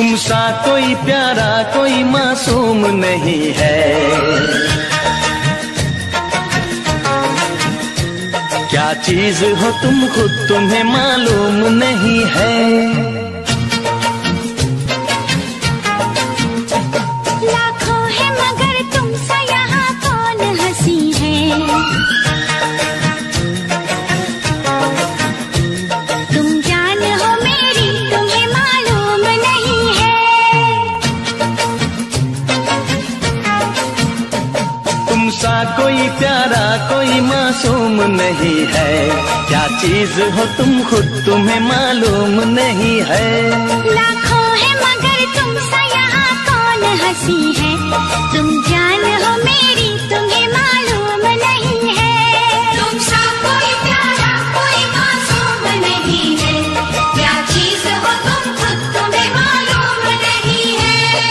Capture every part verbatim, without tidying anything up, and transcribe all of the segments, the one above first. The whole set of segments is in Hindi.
तुमसा कोई प्यारा कोई मासूम नहीं है। क्या चीज हो तुम खुद तुम्हें मालूम नहीं है। लाखों है मगर तुमसा यहाँ कौन हंसी है। तुम जान हो मेरी तुम्हें मालूम नहीं है। तुमसा कोई प्यारा कोई मासूम नहीं है। क्या चीज हो तुम खुद तुम्हें मालूम नहीं है। लाखों है मगर तुमसा यहाँ कौन हंसी है। तुम जान हो मेरी तुम्हें मालूम नहीं है। तुमसा कोई प्यारा कोई मासूम नहीं है। क्या चीज हो तुम खुद तुम्हें मालूम नहीं है।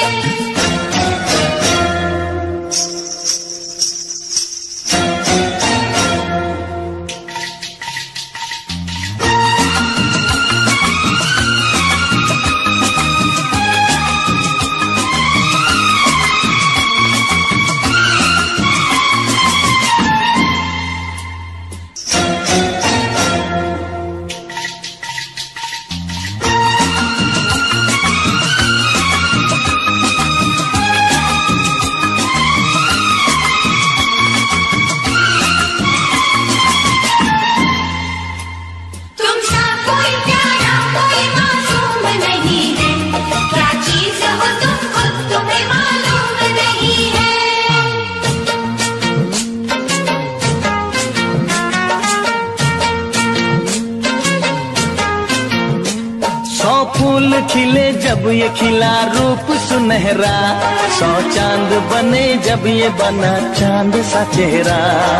फूल खिले जब ये खिला रूप सुनहरा। सौ चांद बने जब ये बना चांद सा चेहरा।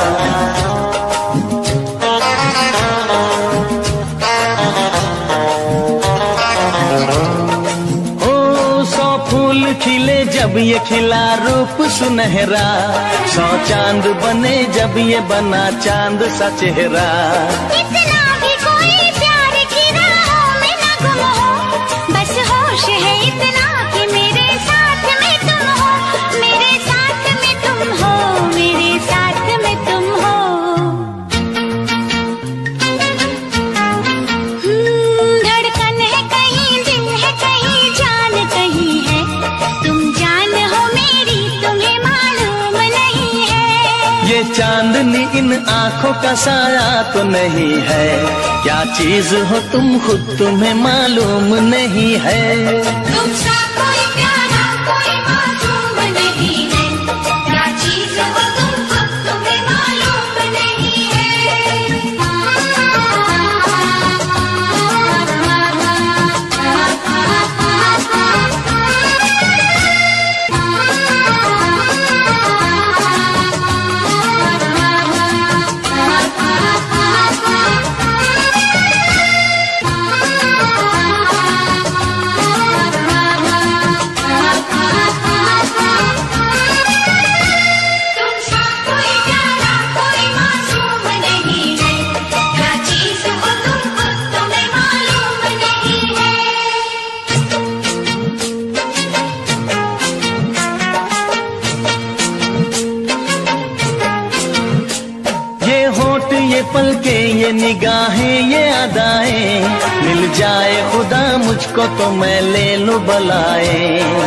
ओ सौ फूल खिले जब ये खिला रूप सुनहरा। सौ चांद बने जब ये बना चांद सा चेहरा। है इतना कि मेरे साथ में तुम हो। मेरे साथ में तुम हो। मेरे साथ में तुम हो। धड़कन है कहीं दिल है कहीं जान कहीं है। तुम जान हो मेरी तुम्हें मालूम नहीं है। ये चांदनी इन आँखों का साया तो नहीं है। क्या चीज हो तुम खुद तुम्हें मालूम नहीं है। तुमसा कोई प्यारा कोई मासूम नहीं है। क्या चीज हो तुम खुद तुम्हें मालूम नहीं है। ये पलके ये निगाहें ये अदाएं। मिल जाए खुदा मुझको तो मैं ले लूं बलाए।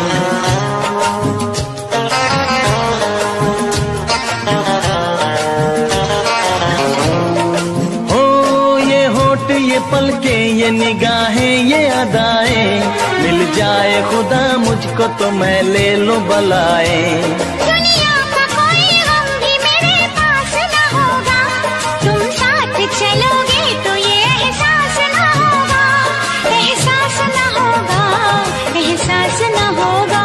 ओ ये होठ ये पलके ये निगाहें ये अदाएं। मिल जाए खुदा मुझको तो मैं ले लूं बलाए। चलोगे तो ये एहसास ना होगा। एहसास ना होगा। एहसास ना होगा।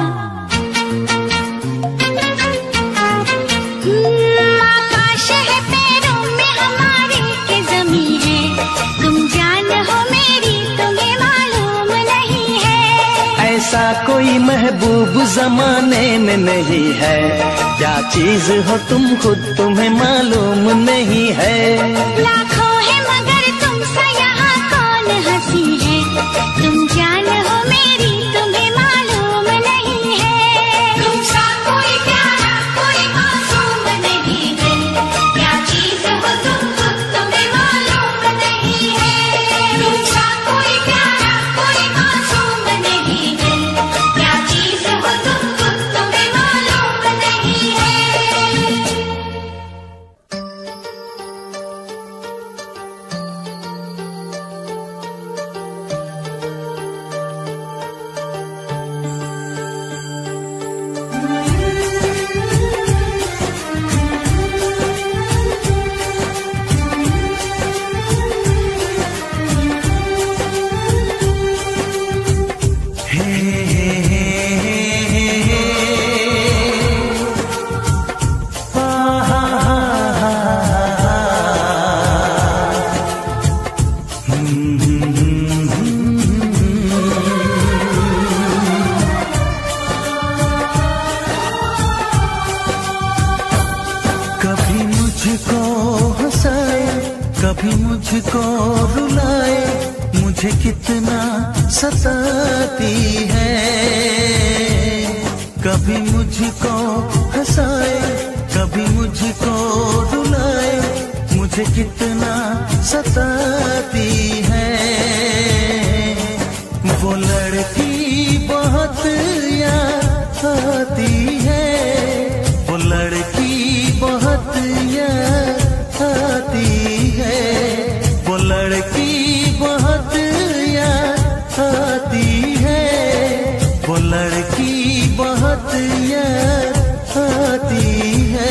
आकाश है पैरों में हमारे के ज़मीं है। तुम जान हो मेरी तुम्हें मालूम नहीं है। ऐसा कोई महबूब जमाने में नहीं है। क्या चीज हो तुम खुद तुम्हें मालूम नहीं है। लाखों है मगर तुमसा यहाँ कौन हंसी है। तुम जान हो मेरी तुम्हें कभी मुझको रुलाए, मुझे कितना सताती है। कभी मुझको हंसाए, कभी मुझको रुलाए, मुझे कितना सताती है। वो लड़की बहुत याद आती है, वो लड़की बहुत याद आती है, वो लड़की बहुत याद आती है, वो लड़की बहुत याद आती है।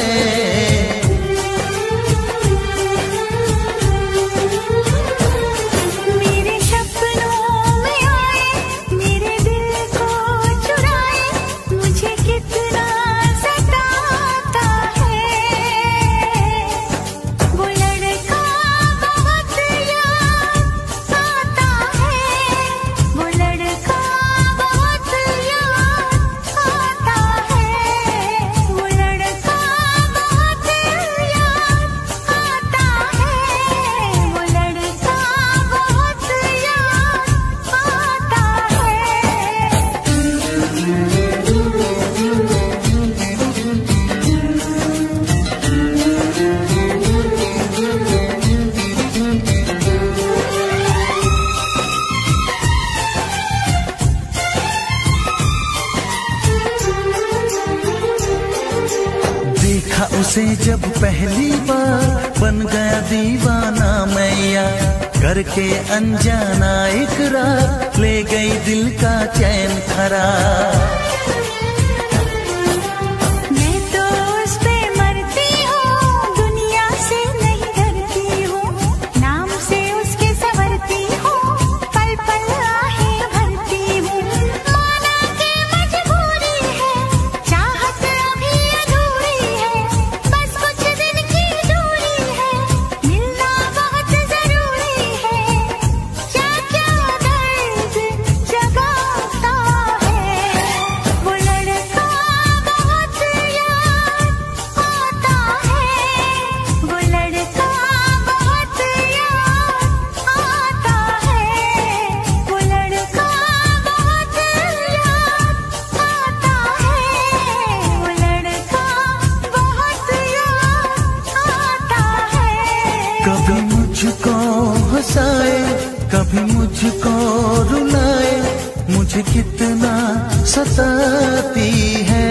मेरे सपनों में आए, मेरे दिल को चुराए, मुझे कितना सताता है। वो लड़का बहुत याद आता है, वो लड़का बहुत याद आता है, वो लड़का बहुत याद आता है, वो लड़का बहुत देखा उसे जब पहली बार, बन गया दीवाना मैया, करके अनजाना इकरार, ले गई दिल का चैन खरार। मैं तो उस पे मरती हूँ, दुनिया से नहीं डरती हूँ, नाम से उसके संवरती हूँ, पल पल आहें भरती हूँ। माना कि मजबूरी है, चाहत अभी अधूरी है, बस कुछ दिन की दूरी है, मिलना बहुत जरूरी है। क्या क्या दर्द जगाता है, वो लड़का बहुत याद आता है, वो लड़का बहुत याद आता है, वो लड़का बहुत याद आता है, वो लड़का बहुत याद आता है। कभी मुझको हंसाए, कभी मुझको रुलाए, मुझे कितना सताती है।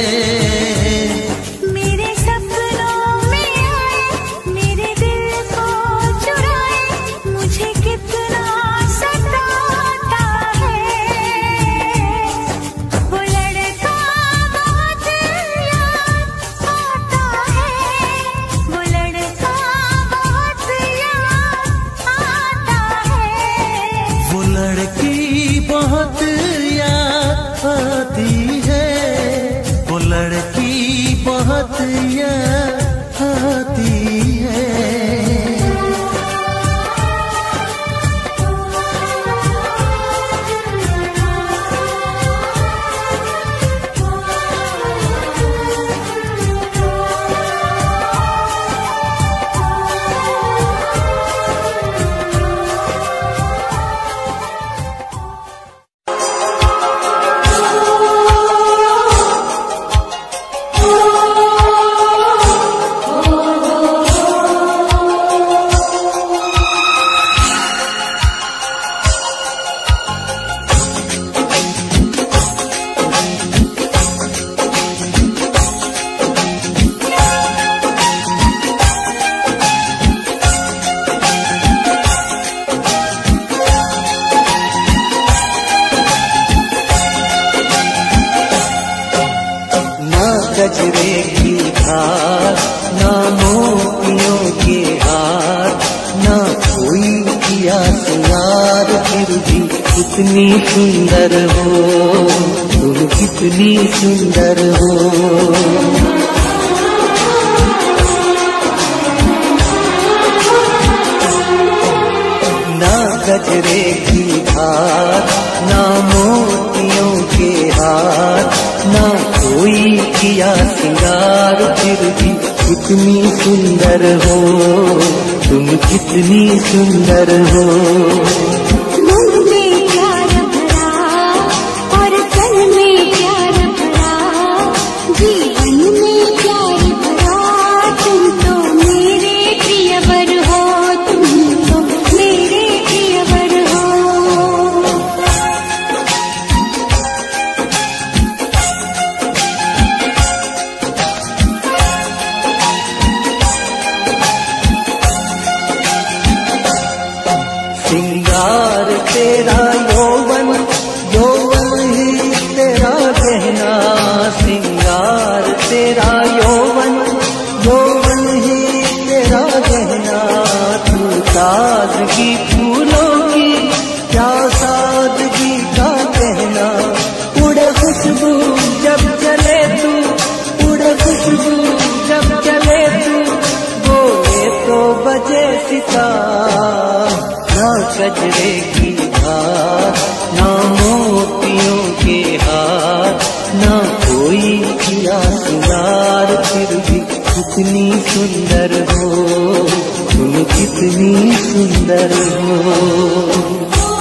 मेरे सपनों में आए, मेरे दिल को चुराए, मुझे कितना सताता है। वो लड़का बहुत याद आता है, वो लड़का बहुत याद आता है। वो लड़की बहुत याद आती है, वो लड़की बहुत याद आती है। ना गजरे की धार, ना मोतियों के हार, ना कोई किया सिंगार, फिर भी कितनी सुंदर हो, तुम कितनी सुंदर हो। ना गजरे की धार, ना मोतियों के हार, ना कोई किया सिंगार, फिर भी कितनी सुंदर हो, तुम कितनी सुंदर हो। सिंगार तेरा यौवन, यौवन ही तेरा गहना, सिंगार तेरा यौवन, यौवन ही तेरा गहना। तू ताजगी फूलों की, क्या सादगी का कहना। उड़े खुशबू जब चले तू, उड़े खुशबू जब चले तू, बोले तो बजे सितार। ना गजरे की धार, ना मोतियों के हार, ना कोई किया सिंगार, फिर भी कितनी सुंदर हो, तुम कितनी सुंदर हो।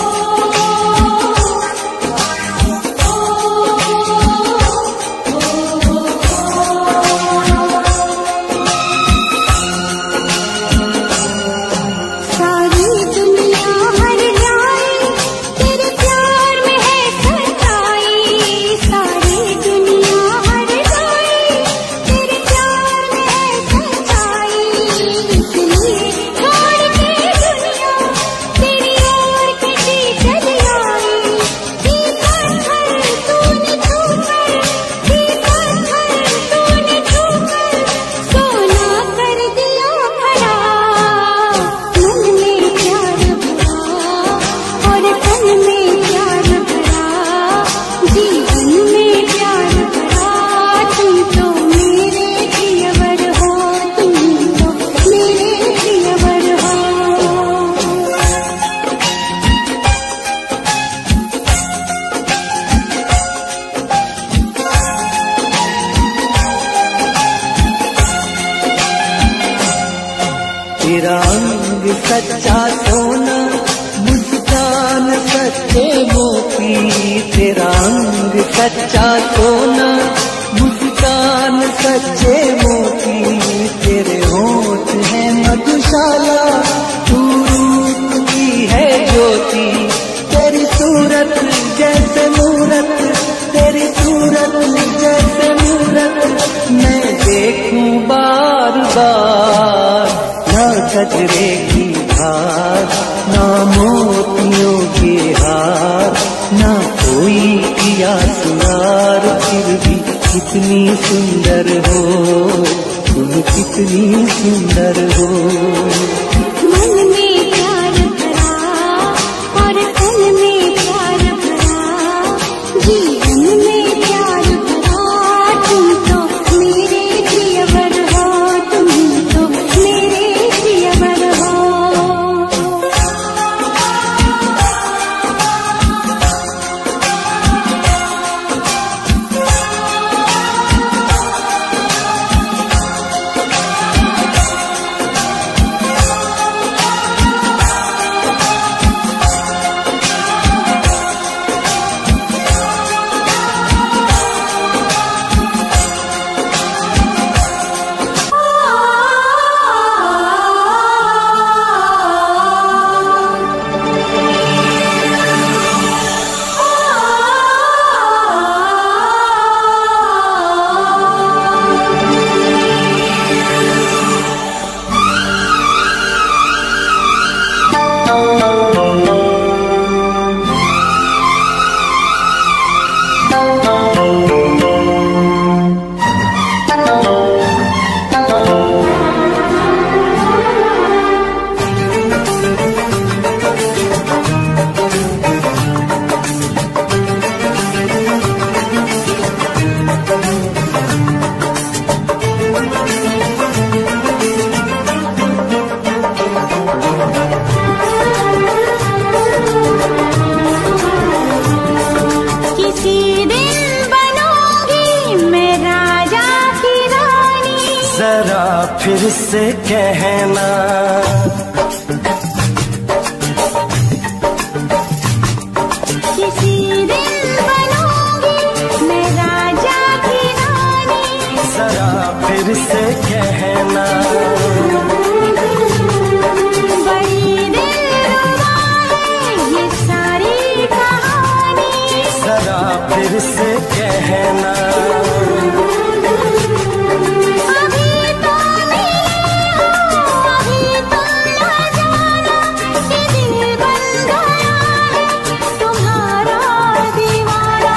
तेरा अंग सच्चा सोना, मुस्कान सच्चे मोती। तेरा अंग सच्चा सोना, मुस्कान सच्चे मोती। तेरे होठ है मधुशाला, तू रूप की है ज्योति। तेरी सूरत जैसे मूरत, तेरी सूरत जैसे मूरत, मैं देखूं बार बार। ना गजरे की धार, ना मोतियों के हार, ना कोई किया सिंगार, फिर भी कितनी सुंदर हो, तुम कितनी सुंदर हो। मन में प्यार भरा और तन में प्यार भरा, जीवन में प्यार भरा। तुम तो मेरे प्रियवर हो, तुम तो मेरे प्रियवर हो। दिन बनूंगी मैं राजा की रानी। जरा फिर से कहना, किसी दिन बनूंगी मैं राजा की रानी। जरा फिर से कहना, बड़ी दिलरुबा है ये सारी कहानी। जरा फिर से कहना, अभी तो मिले हो, अभी तुम ना जाना कि दिल बन गया है तुम्हारा दीवाना।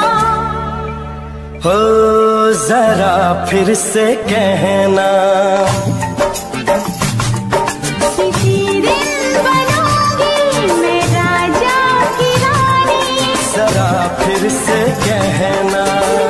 हो जरा फिर से कहना, किसी दिन बनूंगी मैं राजा की रानी। जरा फिर से कहना,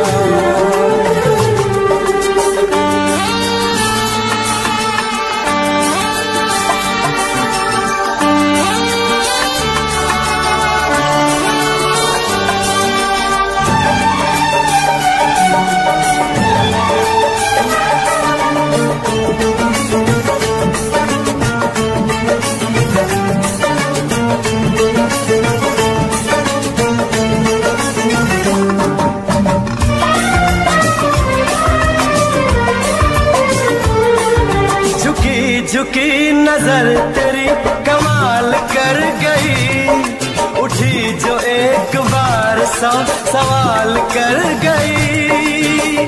झुकी नजर तेरी कमाल कर गई, उठी जो एक बार सौ सवाल कर गई।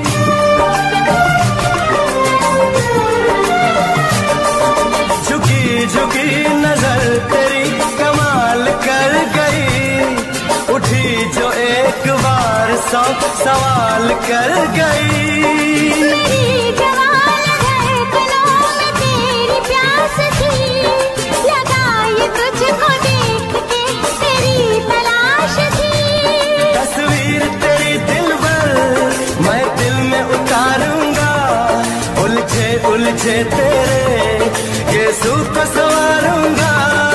झुकी झुकी नजर तेरी कमाल कर गई, उठी जो एक बार सौ सवाल कर गई। मेरी जवान धड़कनों में तेरी प्यास थी, लगाई तुझको देख के तेरी तलाश थी। तस्वीर तेरी दिल भर मैं दिल में उतारूंगा, उलझे उलझे तेरे गेसू को संवारूंगा।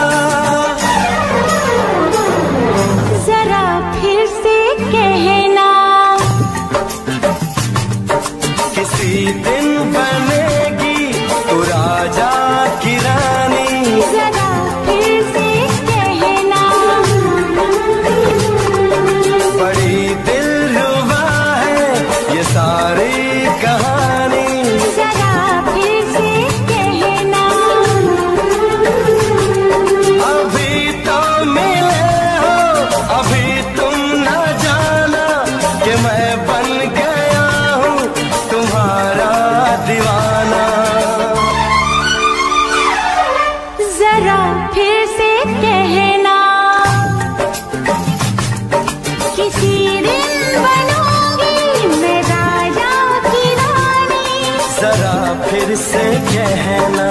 जरा फिर से कहना, किसी दिन बनेगी तू राजा की रानी। जरा फिर से कहना, बड़ी दिलरुबा है ये सारी कहानी। जरा फिर से कहना, अभी तो मिले हो, अभी तुम न जाना कि मैं बन गया हूँ तुम्हारा दीवाना। जरा फिर से कहना, किसी दिन बनूंगी मैं राजा की रानी। जरा फिर से कहना,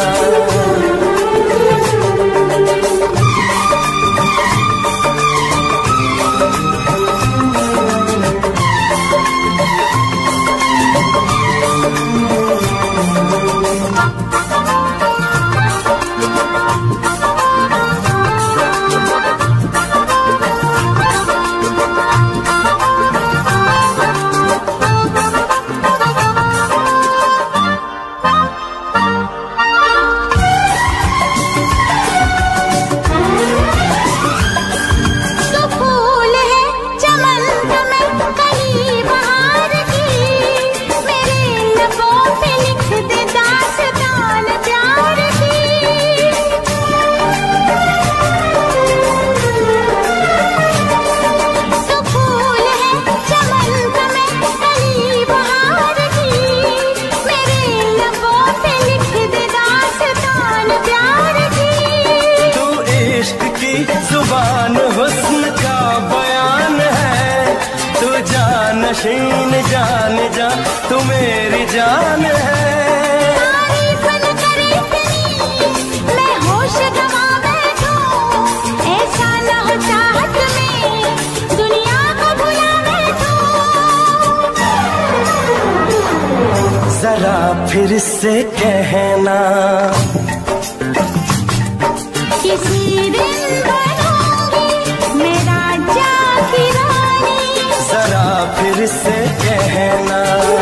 तो फूल है चमन में कली बहार की, मेरे लबों पे लिख दे दास्तान प्यार की। तो फूल है चमन में कली बहार की, मेरे लबों पे लिख दे दास्तान प्यार की। तू इश्क की जुबान हुस्न का बयान है, तू जानशीन जान जा तू मेरी जान है। तारीफ न करे तेरी मैं होश गंवा बैठूं, ऐसा न हो चाहत में दुनिया को भुला बैठूं। जरा फिर से कहना, किसी दिन बनूंगी मैं राजा की रानी। जरा से कहना,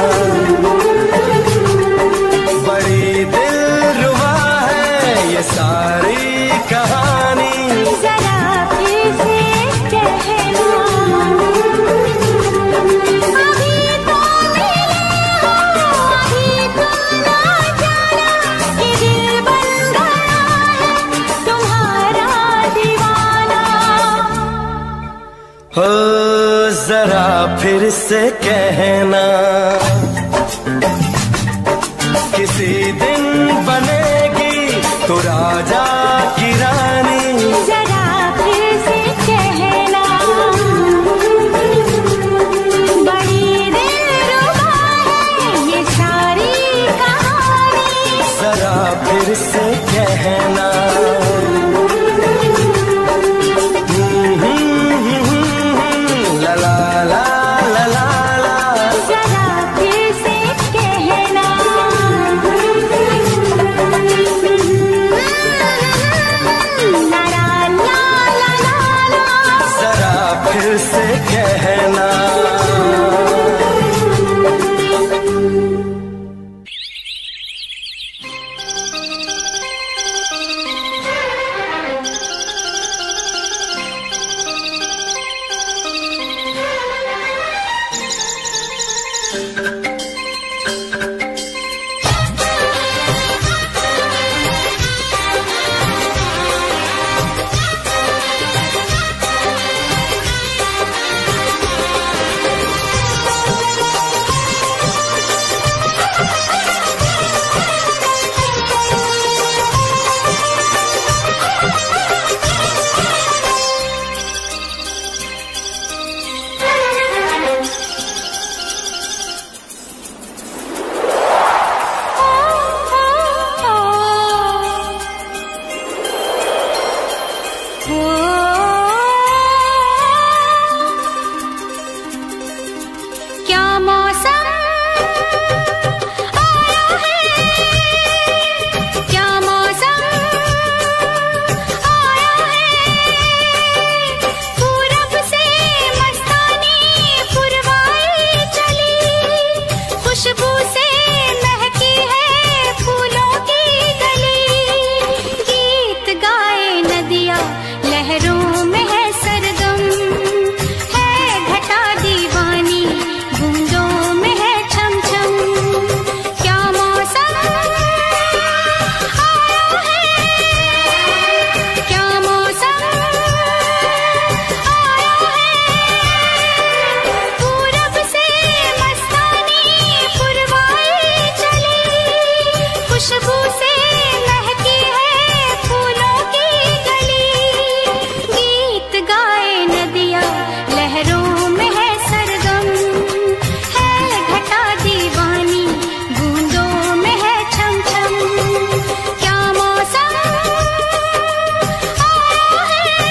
बड़ी दिलरुबा है ये सारी कहानी। जरा फिर से कहना, अभी तो मिले हो, अभी तो ना जाना कि दिल बन गया है तुम्हारा दीवाना। हो जरा फिर से कहना, किसी दिन बनेगी तो राजा की रानी। जरा फिर से कहना, बड़ी दिलरुबा है ये सारी कहानी। जरा फिर से कहना, ला ला ला ला ला ला। जरा फिर से कहना, ला ला ला ला ला ला। जरा फिर से कहना। क्या मौसम आया है, क्या मौसम आया है, पूरब से मस्तानी पुरवाई चली, खुशबू से महकी है फूलों की गली। गीत गाए नदियाँ लहरों में है सरगम, है घटा दीवानी बूंदों में है छम छम। क्या मौसम आया है, क्या मौसम आया है, पूरब से मस्तानी पुरवाई चली, खुशबू से महकी है फूलों की गली। गीत गाए नदियाँ लहरों में है सरगम, है घटा दीवानी बूंदों में है छम छम। क्या मौसम आया है।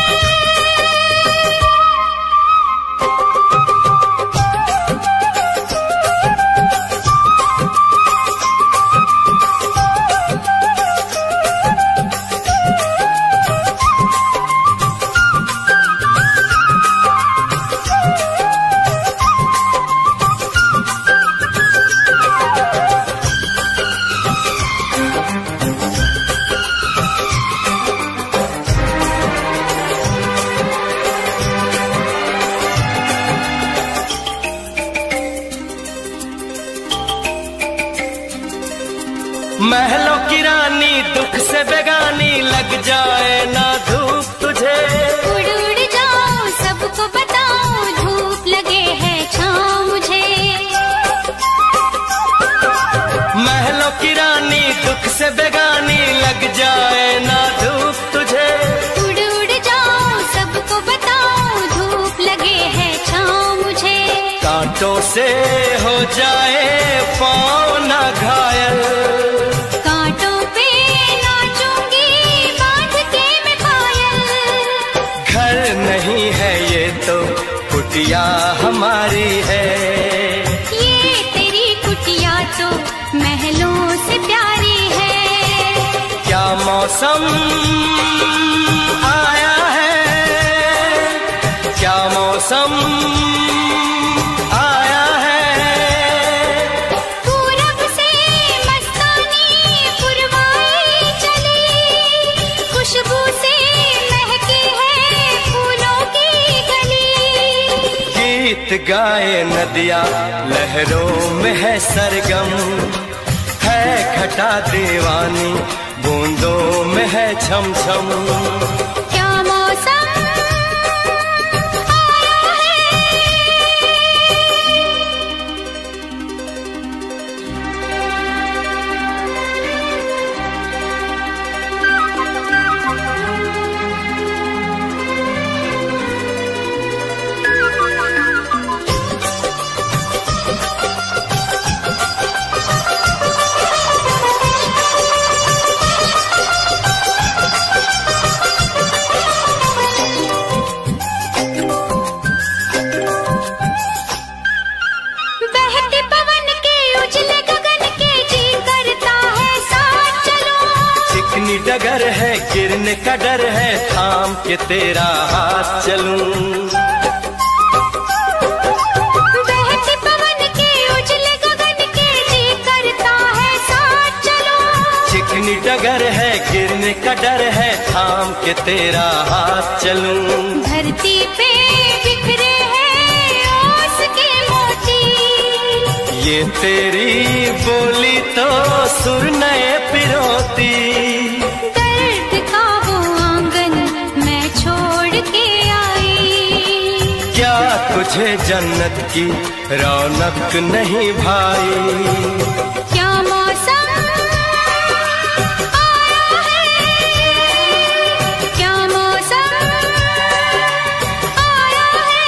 महलों की रानी दुख से बेगानी, लग जाए ना धूप तुझे। उड़ उड़ जाओ सबको बताओ, धूप लगे है छाँव मुझे। महलों की रानी दुख से बेगानी, लग जाए ना धूप तुझे। उड़ उड़ जाओ सबको बताओ, धूप लगे है छाँव मुझे। कांटों से हो जाए पाँव ना घायल, कांटों पे नाचूंगी बांध के मैं पायल। घर नहीं है ये तो कुटिया हमारी है। ये तेरी कुटिया तो महलों से प्यारी है। क्या मौसम आया है, क्या मौसम आया गाए नदिया लहरों में है सरगम, है घटा दीवानी बूंदों में है छम छम। क्या मौसम आया डगर है, गिरने का डर है, थाम के तेरा हाथ चलूं। बहती पवन के उजले गगन के जी करता है साथ चलूं। चिकनी डगर है, गिरने का डर है, थाम के तेरा हाथ चलूं। धरती पे बिखरे हैं ओस के मोती, ये तेरी बोली तो सुर नए पिरोती। तुझे जन्नत की रौनक नहीं भाई? क्या मौसम आया है, क्या मौसम आया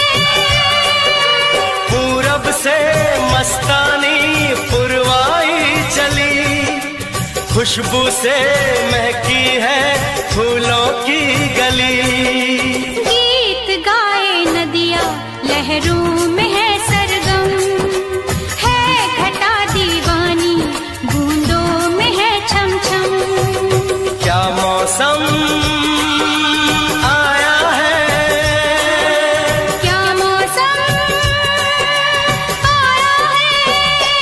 है। पूरब से मस्तानी पुरवाई चली, खुशबू से महकी है फूलों की गली। गीत गाए नदिया लहरों में है सरगम, है घटा दीवानी बूंदों में है छम छम। क्या मौसम आया है, क्या मौसम आया है।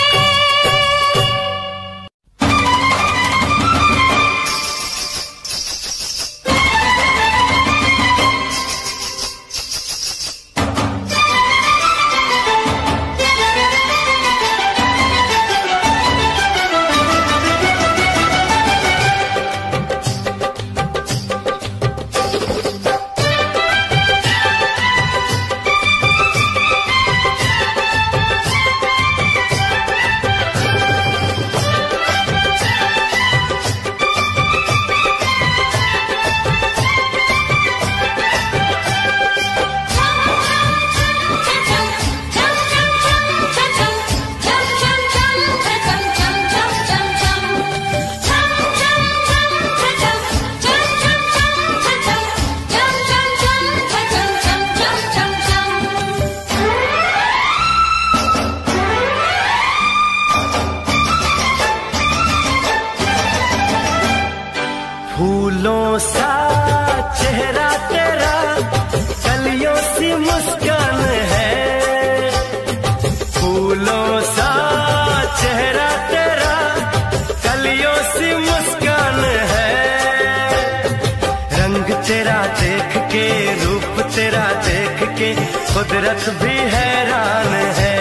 फूलों सा चेहरा तेरा, कलियों सी मुस्कान है। फूलों सा चेहरा तेरा, कलियों सी मुस्कान है। रंग तेरा देख के, रूप तेरा देख के, कुदरत भी हैरान है।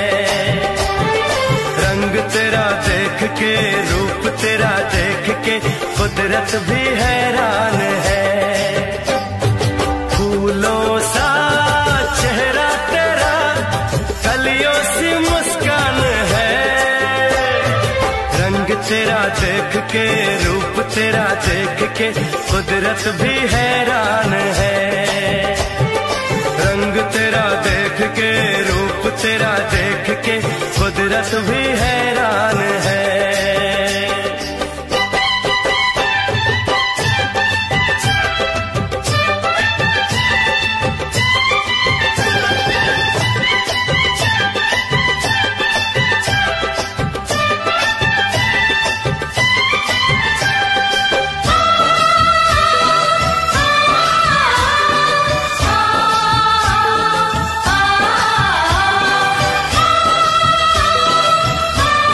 रंग तेरा देख के, रूप तेरा देख के, कुदरत भी हैरान है। फूलों सा चेहरा तेरा, कलियों सी मुस्कान है। रंग तेरा देख के, रूप तेरा देख के, कुदरत भी हैरान है। रंग तेरा देख के, रूप तेरा देख के, कुदरत भी हैरान है। आ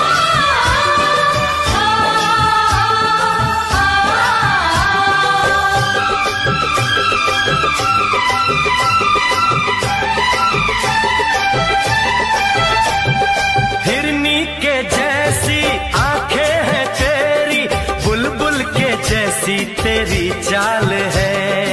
के जैसी आंखें हैं तेरी, बुलबुल के जैसी तेरी चाल है।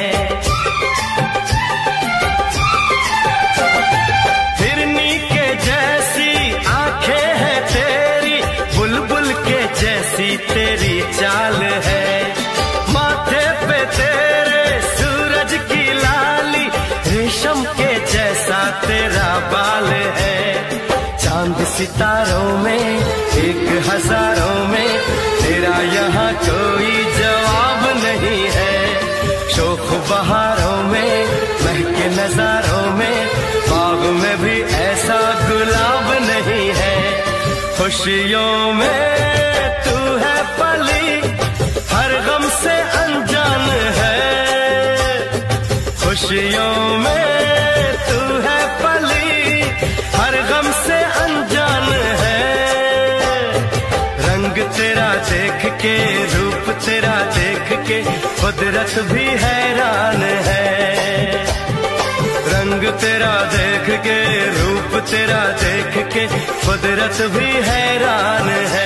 हिरनी के जैसी आंखें हैं तेरी, बुलबुल के जैसी तेरी चाल है। माथे पे तेरे सूरज की लाली, रेशम के जैसा तेरा बाल है। चांद सितारों में एक हजारों में, तेरा यहाँ कोई जवाब नहीं है। शोख बहारों में महके नजारों में, बाग में भी ऐसा गुलाब नहीं है। खुशियों में तू है पली, हर गम से अनजान है। खुशियों में तू है पली, हर गम से अनजान है। रंग तेरा देख के, रूप तेरा देख के, कुदरत भी हैरान है। रंग तेरा देख के, रूप तेरा देख के, कुदरत भी हैरान है।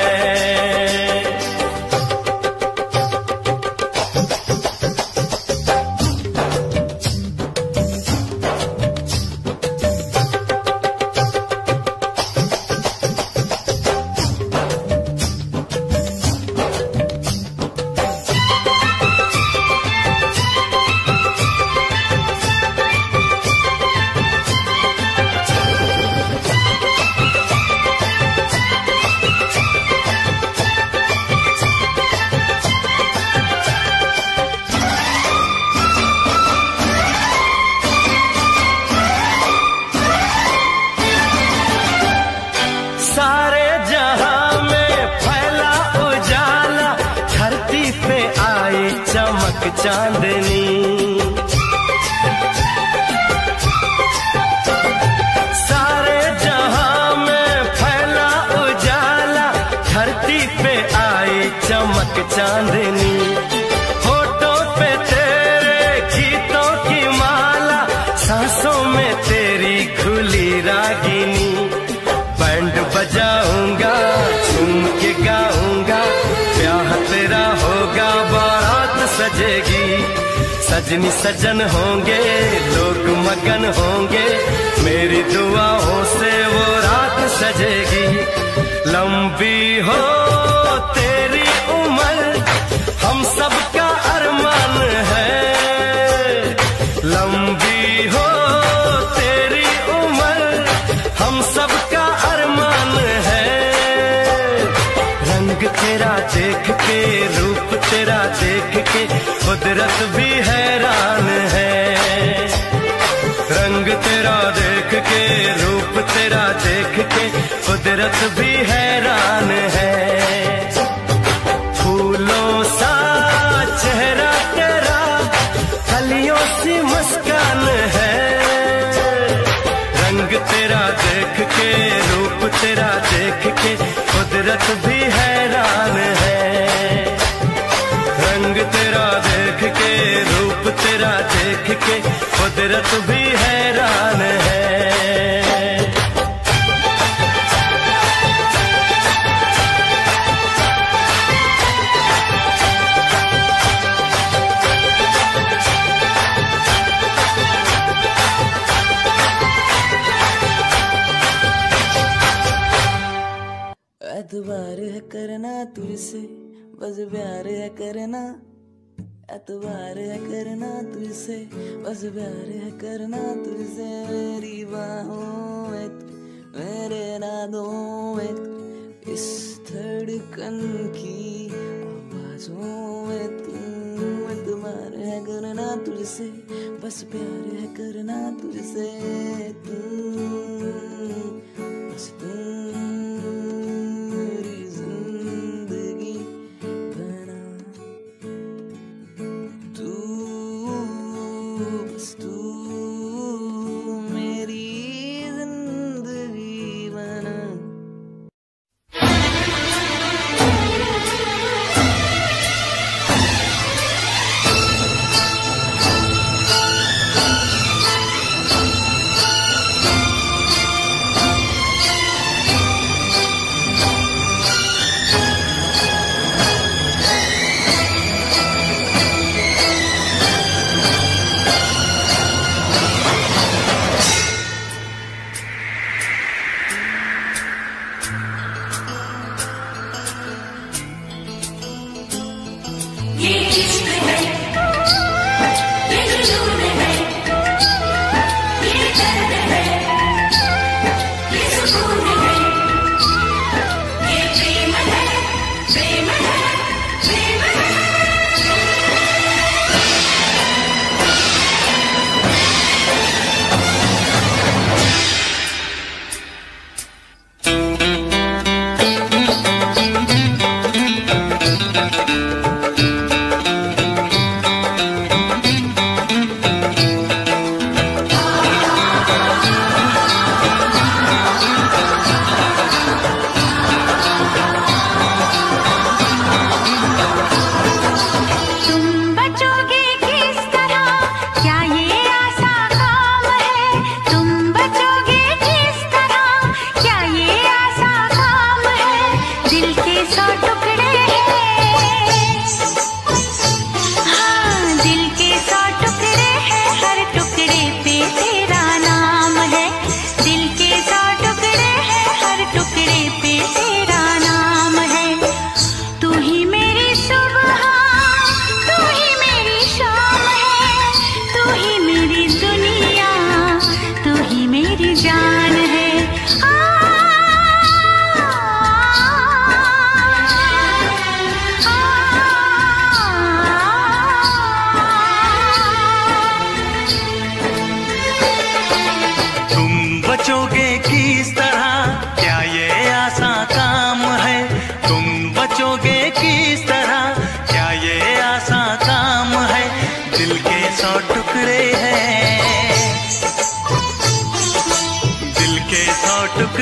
चांदनी सारे जहां में फैला उजाला, धरती पे आई चमक चांदनी। होठों पे तेरे गीतों की माला, सांसों में तेरी खुली रागिनी। बैंड बजाऊंगा, झूम के गाऊंगा, ब्याह तेरा होगा, बारात सजेगी। सजनी सजन होंगे, लोग मगन होंगे, मेरी दुआओं से वो रात सजेगी। लंबी हो तेरी उम्र, हम सबका अरमान है। लंबी हो तेरी उम्र, हम सबका अरमान है। रंग तेरा देख के, रूप तेरा देख के, कुदरत भी हैरान है। रंग तेरा देख के, रूप तेरा देख के, कुदरत भी हैरान है। फूलों सा चेहरा तेरा, कलियों सी मुस्कान है। रंग तेरा देख के, रूप तेरा देख के, कुदरत भी हैरान है। रंग तेरा देख के, रूप तेरा देख के, कुदरत भी हैरान है। एतबार है करना तुझसे, बस प्यार है करना। एतबार है करना तुझसे, बस प्यार है करना तुझसे। मेरी बाहों में तू, मेरे नादों में तू, इस धड़कन की आवाजों में तू। एतबार है करना तुझसे, बस प्यार है करना तुझसे। तू बस तू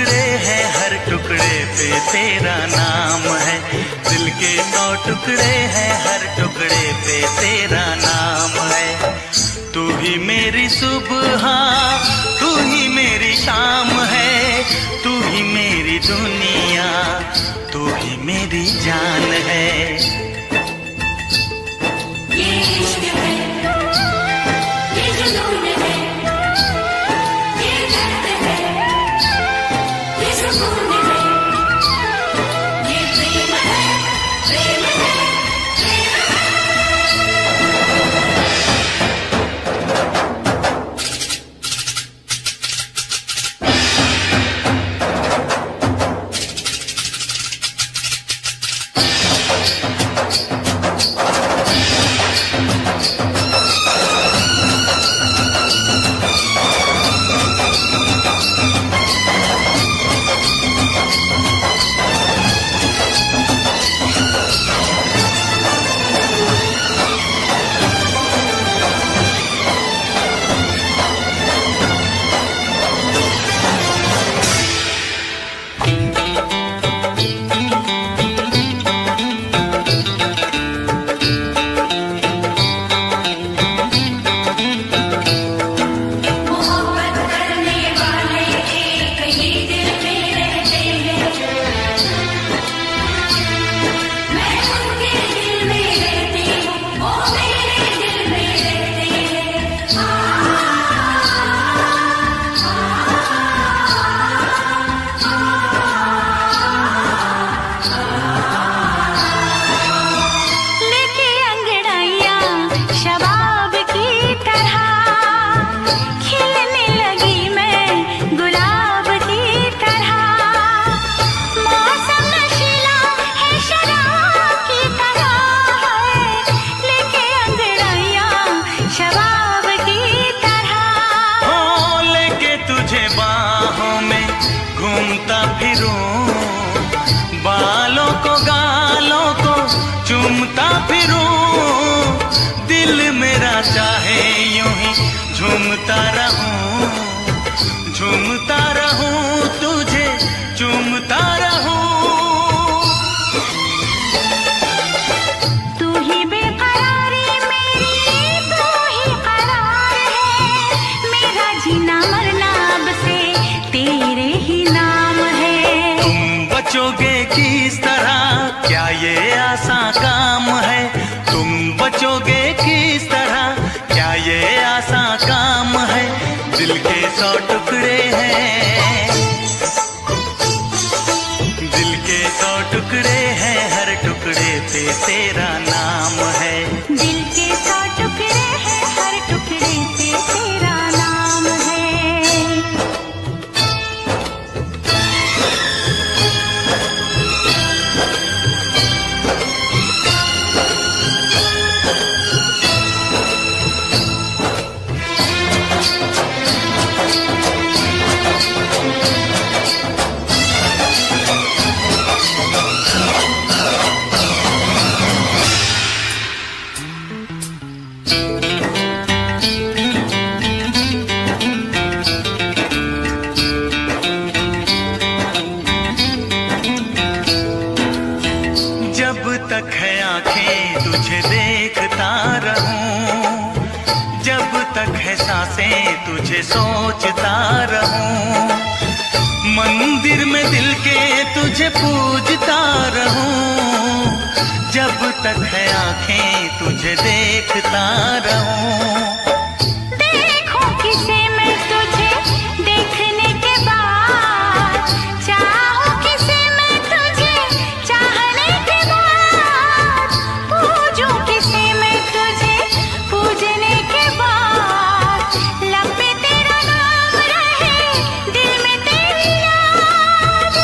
टुकड़े हैं, हर टुकड़े पे तेरा नाम है। दिल के सौ टुकड़े हैं, हर टुकड़े पे तेरा नाम है। तू ही मेरी सुबह, तू ही मेरी शाम है। तू ही मेरी दुनिया, तू ही मेरी जान है। ये इश्क है, ये जुनून है, ये दर्द है, ये सुकून है, ये प्रेम है, प्रेम है, प्रेम है। झूमता फिरूं, दिल मेरा चाहे यूं ही झूमता रहूं, झूमता रहूं, तुझे झूमता रहूं। तू ही बेकरारी मेरी, तू ही करार है, मेरा जीना मरना अब से तेरे ही नाम है। तुम बचोगे किस तरह, क्या ये आसान काम है? तुम बचोगे किस तरह, क्या ये आसान काम है? दिल के सौ टुकड़े हैं, दिल के सौ टुकड़े हैं, हर टुकड़े पे तेरा नाम है। दिल के सौ टुकड़े हैं, हर टुकड़े पे तेरा नाम है। जब तक है आंखें तुझे देखता रहूं, जब तक है सांसें तुझे सोचता रहूं, मंदिर में दिल के तुझे पूजता रहूं, जब तक है आंखें तुझे देखता रहूं। देखूं किसे मैं तुझे देखने के बाद, चाहूं किसे मैं तुझे चाहने के बाद, पूजूं किसे मैं तुझे पूजने के बाद, लब पे तेरा नाम रहे, दिल में तेरी याद।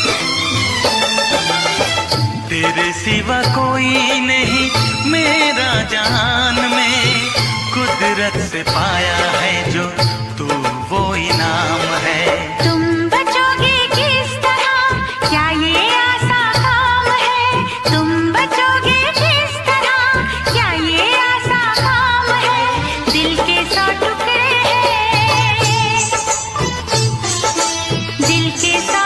तेरे सिवा कोई नहीं मेरा जान में, कुदरत से पाया है जो तू वो इनाम है। तुम बचोगे किस तरह, क्या ये आसान काम है? तुम बचोगे किस तरह, क्या ये आसान काम है? दिल के सौ टुकड़े हैं, दिल के सौ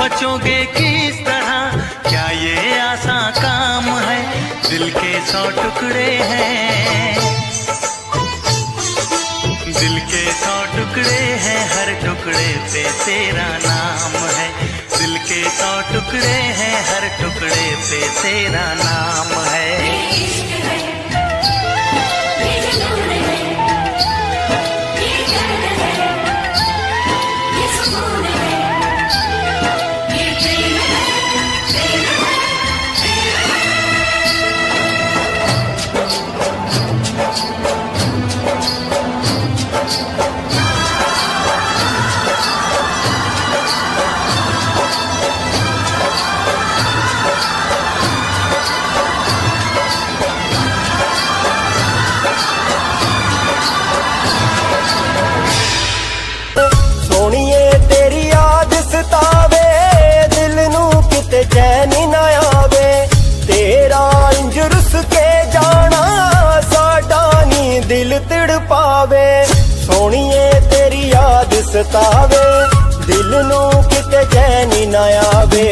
बचोगे किस तरह, क्या ये आसान काम है? दिल के सौ टुकड़े हैं, दिल के सौ टुकड़े हैं, हर टुकड़े पे तेरा नाम है। दिल के सौ टुकड़े हैं, हर टुकड़े पे तेरा नाम है। चैन ना आवे तेरा इंज रुस के जाना, साडा नी दिल तड़पावे। सोनिए तेरी याद सतावे, दिल नू किते चैन ना आवे।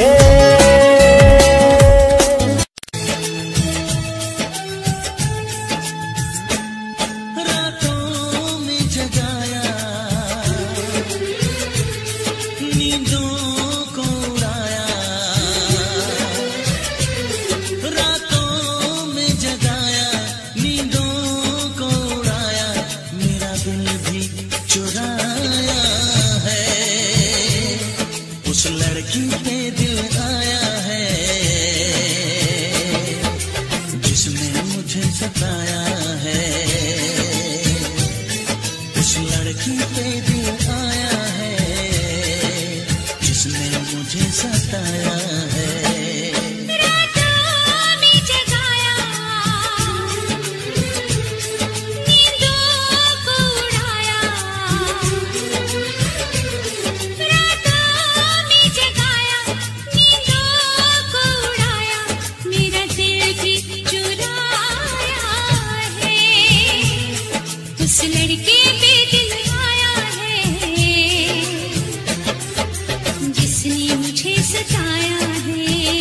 जिसने मुझे सताया है।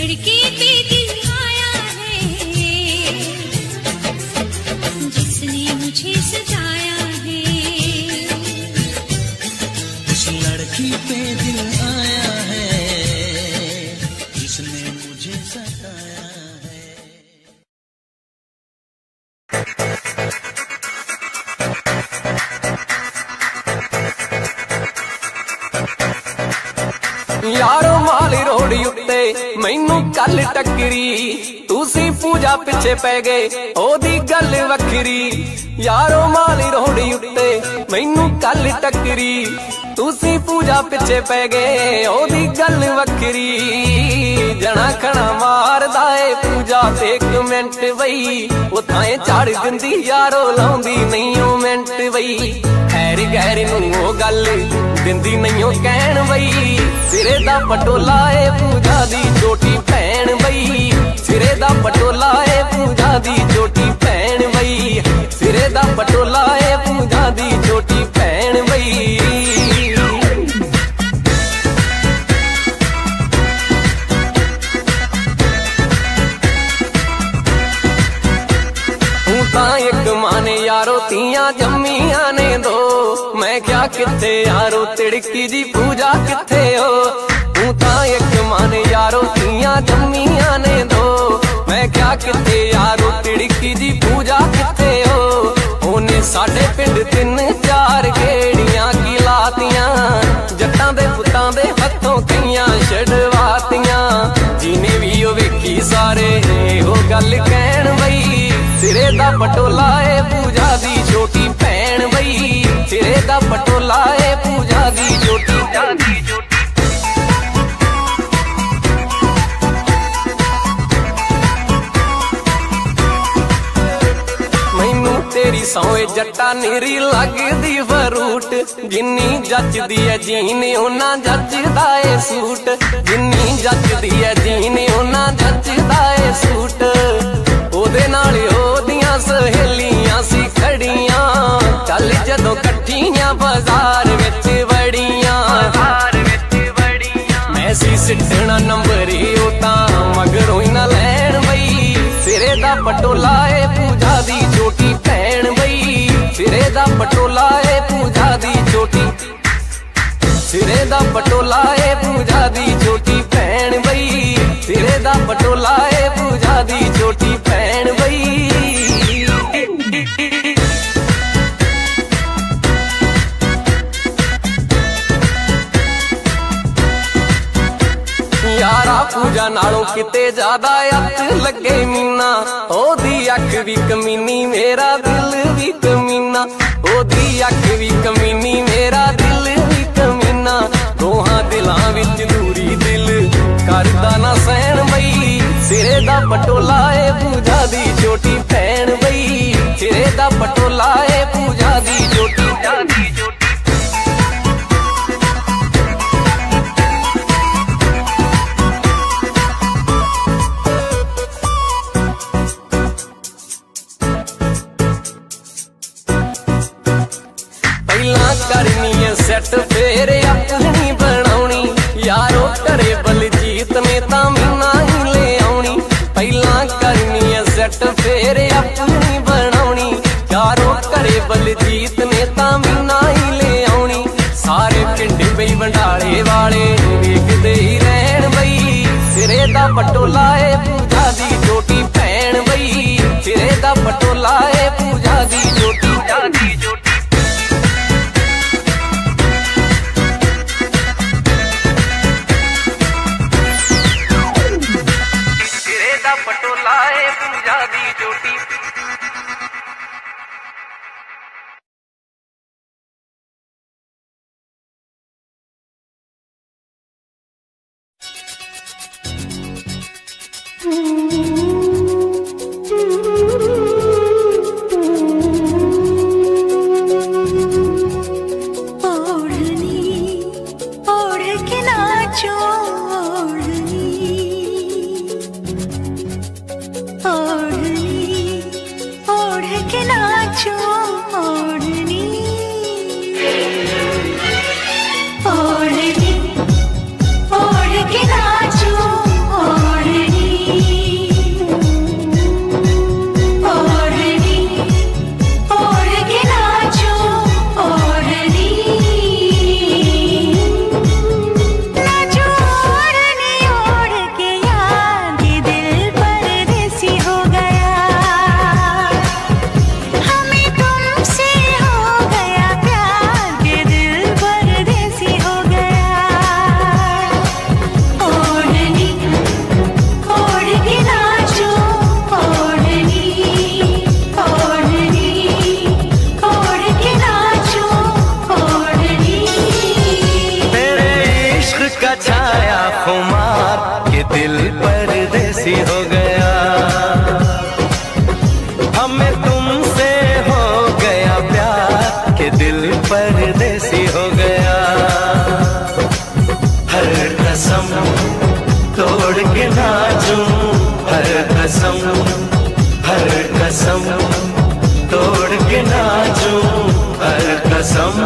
लड़के पे दिल आया है, जिसने मुझे सताया है। इस लड़की पे दिल आया है, जिसने मुझे सताया है। यारो माली रोड उत्ते मैनू कल टकरी, तुसी पूजा पिछे पै गए ओदी गल वखरी। यारो माली रोड उत्ते मैनू कल टकरी, तुसी पूजा पिछे पै गए ओदी गल वखरी। जना खना मारदा ए पूजा ते एक मिनट बई, उथाए झाड़ दिंदी यारो लाउंदी नहीं ओ मिनट बई। खैर गैर नू ओ गल दिंदी नहीं ओ कहण बई, सिरे दा पटोला ए पूजा दी छोटी भैन बई। सिरे दा पटोला ए पूजा दी छोटी भैन बई, सिरे दा पटोला ए पूजा दी छोटी भैन बई। एक माने यारो तियां जम्मियां ने दो, मैं क्या किथे यारो तिड़की जी पूजा किथे हो। तू ता एक माने यारो तियां जम्मियां ने दो, मैं क्या किथे यारो तिड़की जी पूजा किथे हो। ओने साडे पिंड तिन चार गेड़ियां की लातियां, जट्टां दे पुत्तां दे हत्थों कईयां छड़वातियां। जिने भी ओ वेखी सारे हो गल कहण बई, सिरे दा पटोला ए पूजा दी छोटी भैन बई। सिरे दा पटोला ए पूजा दी छोटी दी छोटी। मैनू तेरी सौए जट्टा निरी लगदी फरूट, जिन्नी जचदी है जीने उन्ना जचदा ए सूट। जिन्नी जचदी है जीने उन्ना जचदा ए सूट। ओदे नाल ओदियां सहेलियां सी खड़ियां, चल जदों कट्ठियां बाजार विच वड़ियां। मैं सी सिटना नंबर ओ तां मगरों ही ना लैण बई। सिरे दा पटोला ए पूजा दी छोटी भैन बई। सिरे दा पटोला ए पूजा दी छोटी, सिरे दा पटोला ए पूजा दी छोटी भैन बई। सिरे दा पटोला ए पूजा दी छोटी भैन बई। यारा पूजा नालों किते ज्यादा अत लगे मीना, ओदी अख भी कमीनी मेरा दिल भी कमीना। ओदी अख भी कमीनी मेरा दिल भी कमीना। दोहां दिलां विच दूरी दिल करदा ना सहन बई। सिरे दा पटोला ए पूजा दी छोटी भैन बई। सिरे दा पटोला ए पूजा दी छोटी दी छोटी। करनी है सेट फेर अपनी बनाउनी, यारो घरे बलजीत ने तां मीना ही ले आउनी। पहला करनी है सेट फेर अपनी बनाउनी, यारो घरे बलजीत ने तां मीना ही ले आउनी। सारे पिंड बई बंडाले वाले वेखदे ही रहण बई। सिरे दा पटोला ए पूजा दी छोटी भैन बई। सिरे दा पटोला ए पूजा दी छोटी दी छोटी। पटोला ए पूजा दी छोटी। ओढ़ के नाचो ओढ़ दिल परदेसी हो गया। हमें तुमसे हो गया प्यार के दिल परदेसी हो गया। हर कसम तोड़ के नाचूं, हर कसम हर कसम तोड़ के नाचूं, हर कसम।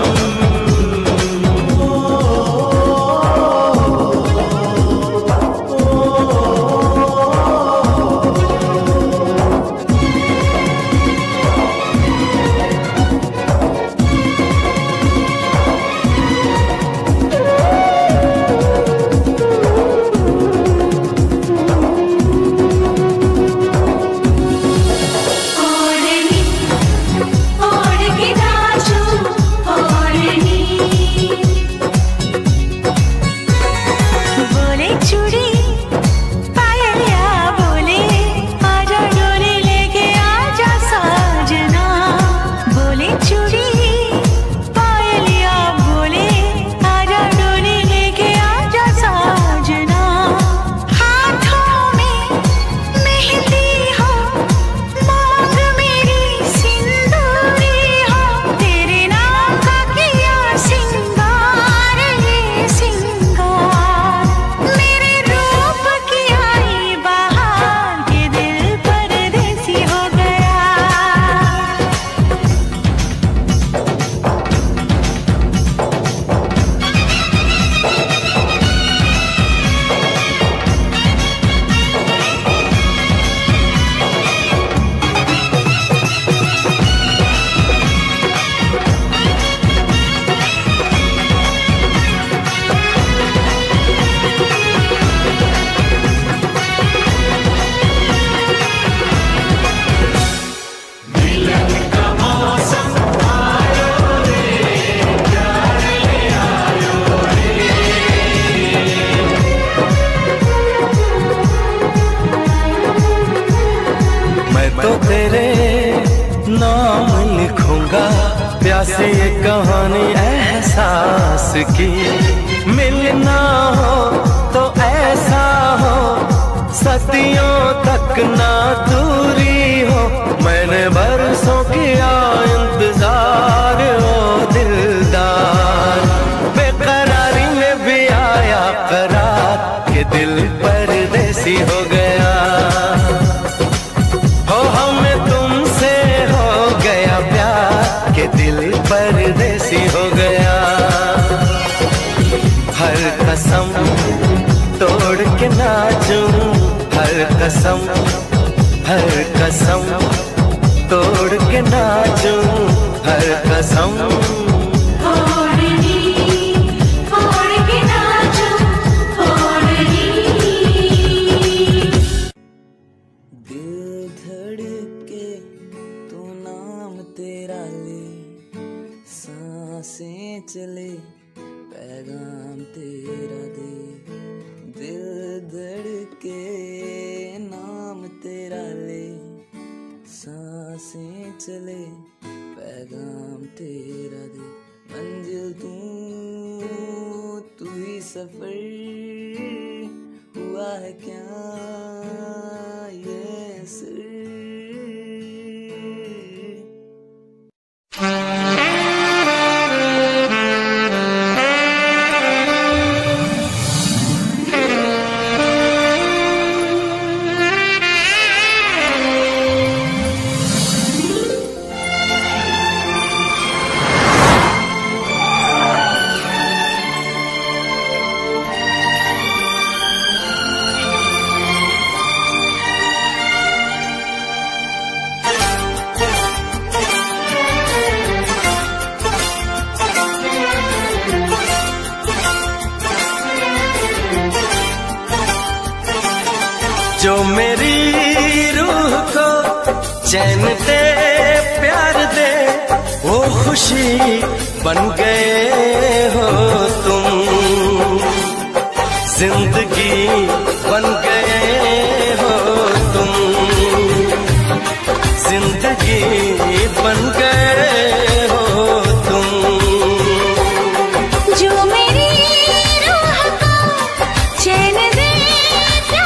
प्यासे ये कहानी एहसास की, मिलना हो तो ऐसा हो, सदियों तक ना दूरी हो। मैंने बरसों किया इंतजार ओ दिलदार, बेकरारी में भी आया करार के दिल परदेसी हो गया। हो हमें तुमसे हो गया प्यार के दिल परदेसी हो गया। हर कसम तोड़ के नाचूं, हर कसम हर कसम तोड़ के नाचूं, हर कसम। चले पैगाम तेरा दे, दिल धड़के नाम तेरा ले, सांसें चले पैगाम तेरा दे। मंजिल तू तू ही सफर हुआ है क्या ये सर। जो मेरी रूह को चैन दे प्यार दे, वो खुशी बन गए हो तुम, जिंदगी बन गए हो तुम, जिंदगी बन गए हो तुम। जो मेरी रूह को चैन दे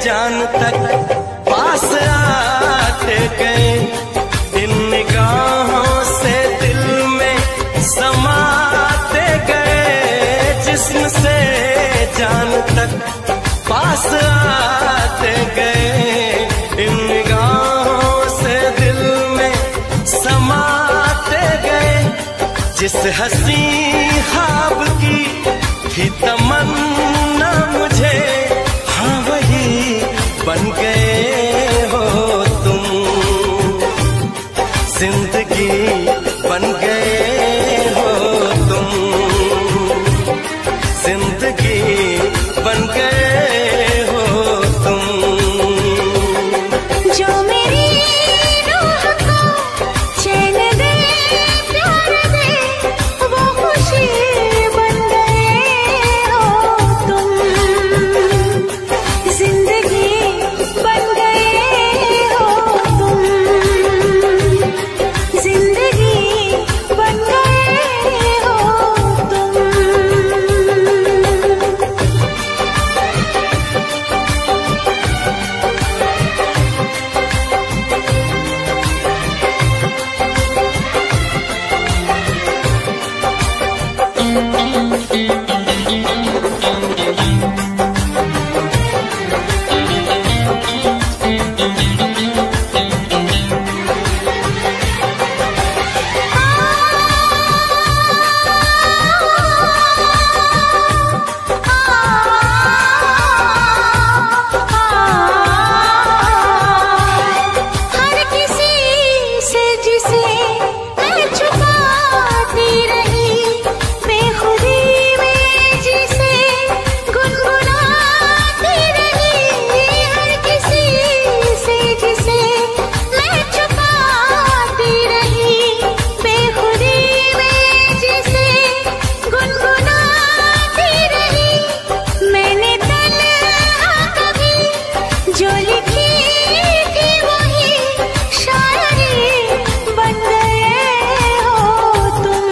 जान तक पास आते गए, इन निगाहों से दिल में समाते गए। जिस्म से जान तक पास आते गए, इन निगाहों से दिल में समाते गए। जिस हंसी ख्वाब की थी तमन्ना मुझे, हाँ वही बन गए हो तुम। जिंदगी बन गए हो तुम, जिंदगी बन गए हो तुम। जो मेरी रूह को चैन दे, प्यार दे, वो खुशी बन गए हो तुम। जिंदगी बन गए हो तुम, जिंदगी बन गए हो तुम। हर किसी से जिसे मैं छुपाती रही, बेखुदी में जिसे गुनगुनाती रही। हर किसी से जिसे मैं छुपाती रही, बेखुदी में जिसे गुनगुनाती रही। मैंने तन्हा कभी जो लिखी थी वही शायरी बन गए हो तुम।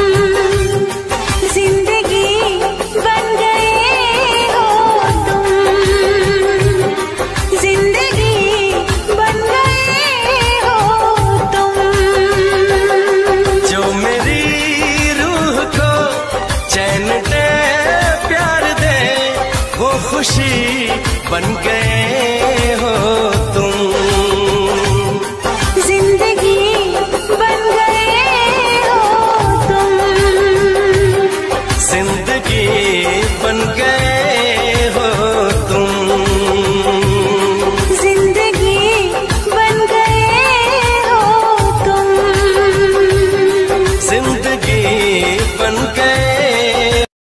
जिंदगी बन गए हो तुम, जिंदगी बन गए हो तुम। जो मेरी रूह को चैन दे, प्यार दे, वो खुशी बन गए हो तुम। जिंदगी बन गए हो तुम, जिंदगी बन गए